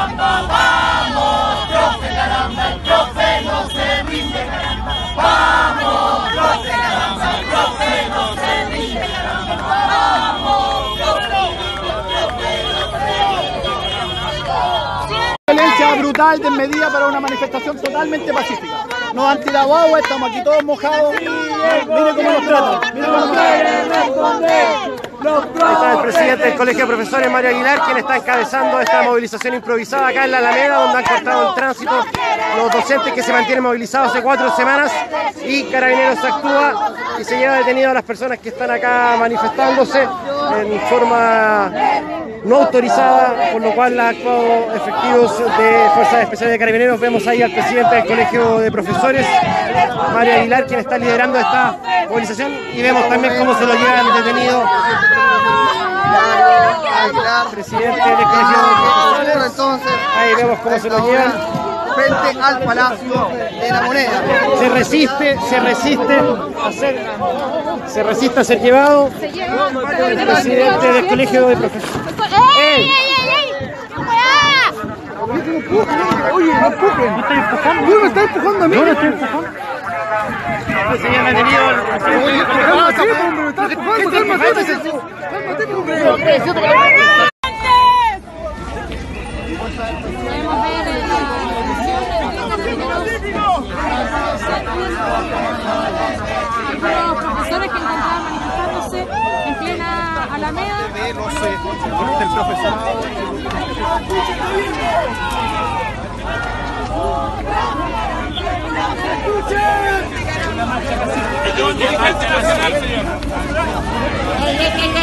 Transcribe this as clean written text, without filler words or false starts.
Vamos, profe, caramba, el profe no se rinde, caramba. Vamos, profe, caramba, el profe no se rinde, caramba. Vamos, profe, Violencia brutal, desmedida para una manifestación totalmente pacífica. Nos han tirado agua, estamos aquí todos mojados. Mire cómo nos tratan. Mire cómo nos tratan. Ahí está el presidente del Colegio de Profesores, Mario Aguilar, quien está encabezando esta movilización improvisada acá en la Alameda, donde han cortado el tránsito los docentes que se mantienen movilizados hace 4 semanas, y Carabineros actúa y se lleva detenido a las personas que están acá manifestándose en forma no autorizada, por lo cual ha actuado efectivos de Fuerzas Especiales de Carabineros. Vemos ahí al presidente del Colegio de Profesores, Mario Aguilar, quien está liderando esta movilización, y vemos también cómo se lo llevan detenido al presidente del Colegio de Profesores. Entonces, ahí vemos cómo se lo llevan Frente al Palacio de la Moneda. se resiste a ser llevado el presidente del Colegio de Profesores. ¡Ey! Oye, no empujen. ¿Me estás empujando? No, me estás empujando a mí. No, me estás empujando. Se llama detenido el presidente del Los profesores que encontraban manifestándose en plena Alameda. El profesor. ¡Escuchen!